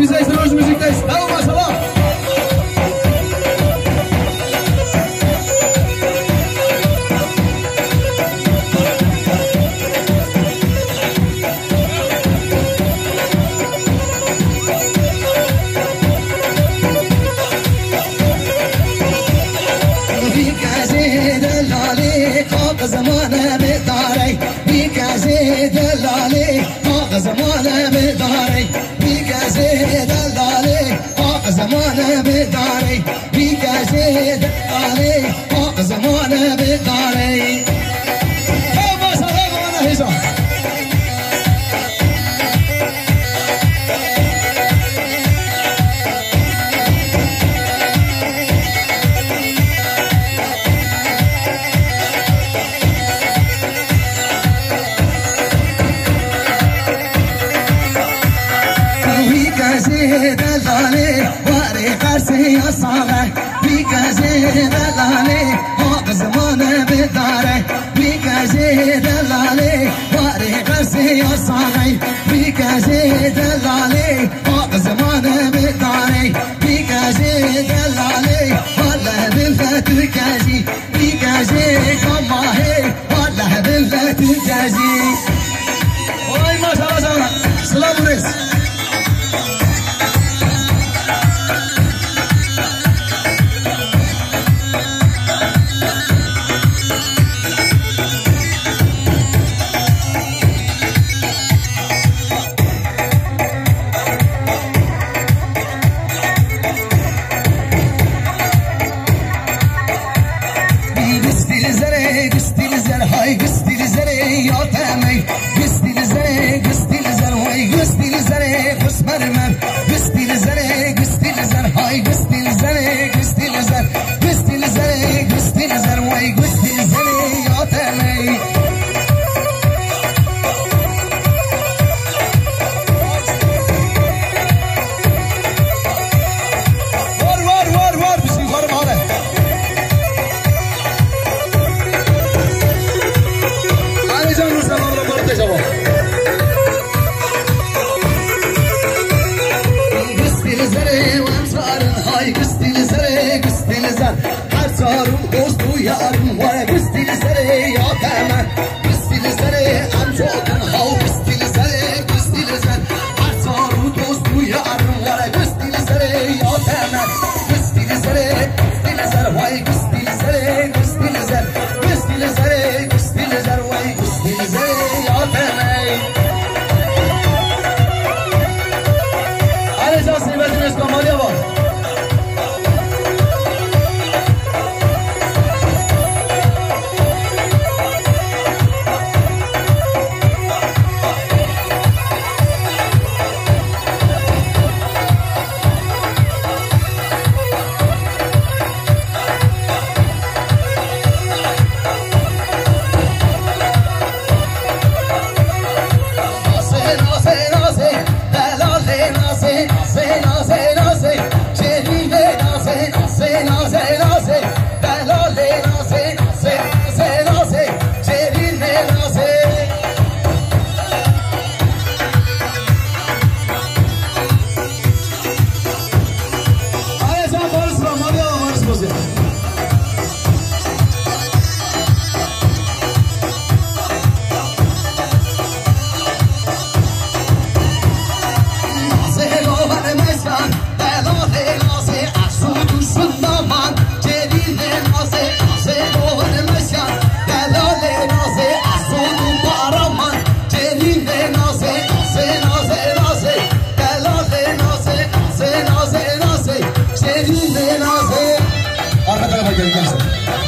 bize İstemaj müzikteyiz. Bravo maşallah. زمانه بداري بيك زيد اللالي فوق زمانه بداري بيك زيد اللالي فوق زمانه بداري بيك زيد اللالي فوق زمانه بداري ما صار وانا هيزا دلالي واري قرسي الصغير بيك زيد دلالي فوق زمانه بداري بيك زيد دلالي واري قرسي الصغير بيك زيد دلالي فوق زمانه بداري بيك زيد دلالي والله بالفتو كازي بيك زيد كماهي والله بالفتو كازي وي ما شاء الله سلام عليكم Arka tarafa gel gençler.